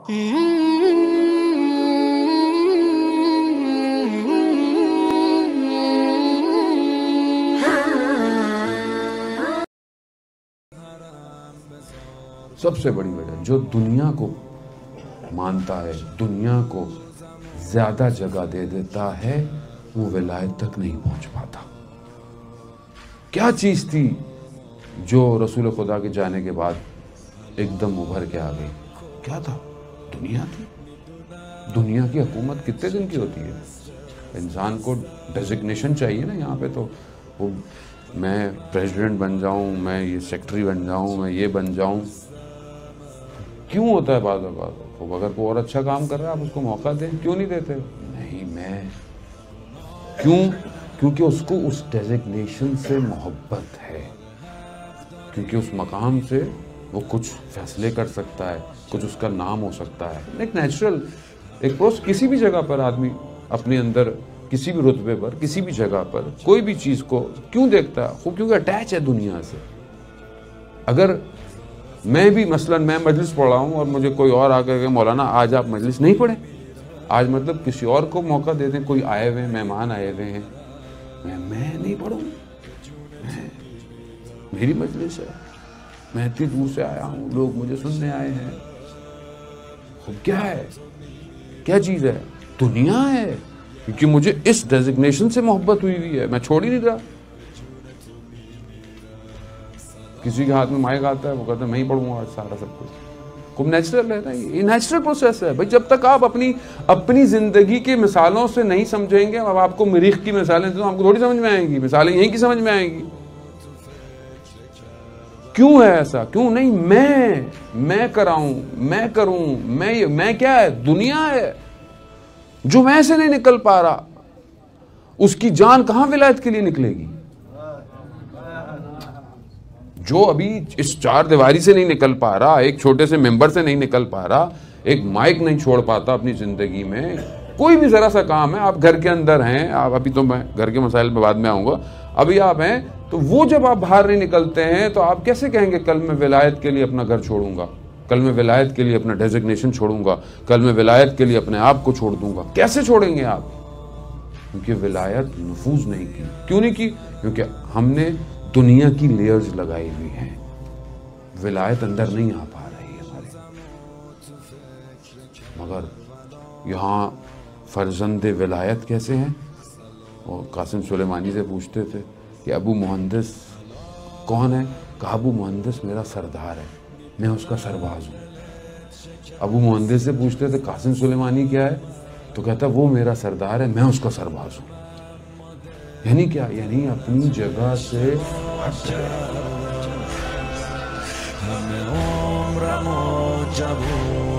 سب سے بڑی وجہ جو دنیا کو مانتا ہے، دنیا کو زیادہ جگہ دے دیتا ہے، وہ ولایت تک نہیں پہنچ پاتا۔ کیا چیز تھی جو رسول خدا کے جانے کے بعد ایک دم ابھر کے آ گئی؟ کیا تھا؟ دنیا تھی۔ دنیا کی حکومت کتنے دن کی ہوتی ہے؟ انسان کو ڈیزگنیشن چاہیے نا یہاں پہ، تو وہ میں پریزیڈنٹ بن جاؤں، میں یہ سیکٹری بن جاؤں، میں یہ بن جاؤں، کیوں ہوتا ہے بعض اوقات؟ اگر کوئی اور اچھا کام کر رہا ہے آپ اس کو موقع دیں، کیوں نہیں دیتے؟ نہیں، میں کیوں؟ کیونکہ اس کو اس ڈیزگنیشن سے محبت ہے، کیونکہ اس مقام سے وہ کچھ فیصلے کر سکتا ہے، کچھ اس کا نام ہو سکتا ہے۔ ایک نیچرل ایک پروسیس، کسی بھی جگہ پر آدمی اپنے اندر کسی بھی رتبے پر، کسی بھی جگہ پر کوئی بھی چیز کو کیوں دیکھتا ہے؟ خوب کیونکہ اٹیچ ہے دنیا سے۔ اگر میں بھی مثلاً میں مجلس پڑھ رہا ہوں اور مجھے کوئی اور آ کر کہ مولانا آج آپ مجلس نہیں پڑھیں، آج مطلب کسی اور کو موقع دے دیں، کوئی آئے ہوئے ہیں، مہمان آئے ہوئے ہیں، میں نہیں پڑھوں، میری مجلس ہے، میں اتنی دور سے آیا ہوں، لوگ مجھے سننے آئے ہیں۔ خب کیا ہے؟ کیا چیز ہے؟ دنیا ہے، کیونکہ مجھے اس ڈیزگنیشن سے محبت ہوئی ہے، میں چھوڑ ہی نہیں رہا۔ کسی کے ہاتھ میں مائک آتا ہے، وہ کہتا ہے میں ہی پڑھوں گا سارا سب کچھ۔ خوب نیچرل ہے نا، یہ نیچرل پروسیس ہے بھائی۔ جب تک آپ اپنی زندگی کی مثالوں سے نہیں سمجھیں گے، اب آپ کو مریخ کی مثالیں دوں، آپ کو تھوڑی سمجھ میں آئیں گی، مثالیں یہیں کی سمجھ میں آئیں گی۔ کیوں ہے ایسا؟ کیوں نہیں؟ میں کراؤں، میں کروں، میں کیا ہے؟ دنیا ہے۔ جو میں سے نہیں نکل پا رہا، اس کی جان کہاں ولایت کے لیے نکلے گی؟ جو ابھی اس چار دیواری سے نہیں نکل پا رہا، ایک چھوٹے سے ممبر سے نہیں نکل پا رہا، ایک مائک نہیں چھوڑ پاتا اپنی زندگی میں، کوئی بھی ذرا سا کام ہے، آپ گھر کے اندر ہیں، آپ ابھی تو میں گھر کے مسائل پہ بعد میں آؤں گا، ابھی آپ ہیں تو وہ جب آپ باہر نہیں نکلتے ہیں تو آپ کیسے کہیں گے کل میں ولایت کے لیے اپنا گھر چھوڑوں گا، کل میں ولایت کے لیے اپنا ڈیزگنیشن چھوڑوں گا، کل میں ولایت کے لیے اپنے آپ کو چھوڑ دوں گا؟ کیسے چھوڑیں گے آپ؟ کیونکہ ولایت نفوذ نہیں کی۔ کیوں نہیں کی؟ کیونکہ ہم نے دنیا کی لیئرز لگائی ہوئی ہیں، ولایت اندر نہیں آ پا رہی ہے ہمارے۔ مگر یہاں فرزند ولایت کیسے ہیں؟ اور قاسم سلیمانی سے پوچھتے تھے کہ ابو مہندس کون ہے؟ کہا ابو مہندس میرا سردار ہے، میں اس کا سرباز ہوں۔ ابو مہندس سے پوچھتے تھے قاسم سلیمانی کیا ہے؟ تو کہتا وہ میرا سردار ہے، میں اس کا سرباز ہوں۔ یعنی کیا؟ یعنی اپنی جگہ سے ہٹ جائے۔